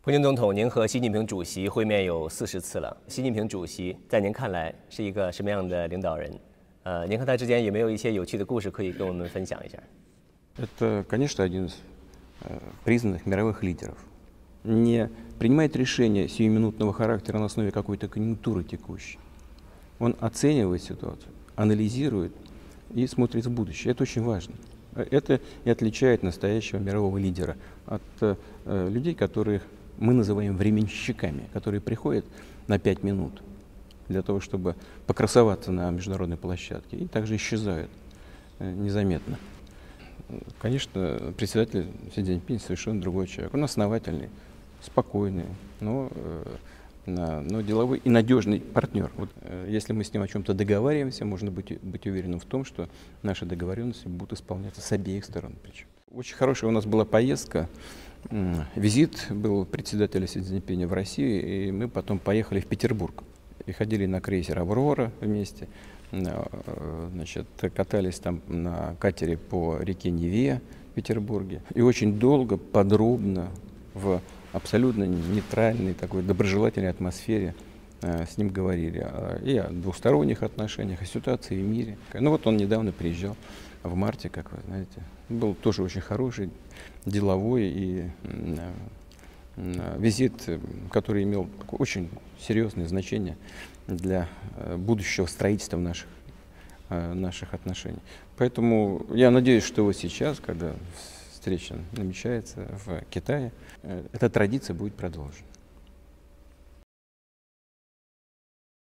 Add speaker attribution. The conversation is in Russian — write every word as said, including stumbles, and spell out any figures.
Speaker 1: 普京总统，您和习近平主席会面有四十次了。习近平主席在您看来是一个什么样的领导人？呃，您和他之间有没有一些有趣的故事可以跟我们分享一下？
Speaker 2: Это, конечно, один из признанных мировых лидеров. Не принимает решения сиюминутного характера на основе какой-то конъюнктуры текущей. Он оценивает ситуацию, анализирует и смотрит в будущее. Это очень важно. Это и отличает настоящего мирового лидера от э, людей, которых мы называем временщиками, которые приходят на пять минут для того, чтобы покрасоваться на международной площадке, и также исчезают э, незаметно. Конечно, председатель Си Цзиньпин совершенно другой человек. Он основательный, спокойный, но, но деловой и надежный партнер. Вот, если мы с ним о чем-то договариваемся, можно быть, быть уверенным в том, что наши договоренности будут исполняться с обеих сторон. Причем. Очень хорошая у нас была поездка, визит был председателя Си Цзиньпиня в Россию, и мы потом поехали в Петербург. И ходили на крейсер «Аврора» вместе. Значит, катались там на катере по реке Неве в Петербурге. И очень долго, подробно, в абсолютно нейтральной, такой доброжелательной атмосфере э, с ним говорили. И о двусторонних отношениях, о ситуации в мире. Ну вот он недавно приезжал в марте, как вы знаете. Был тоже очень хороший, деловой и э, э, визит, который имел такое очень серьезное значение для будущего строительства наших, наших отношений. Поэтому я надеюсь, что вот сейчас, когда встреча намечается в Китае, эта традиция будет продолжена.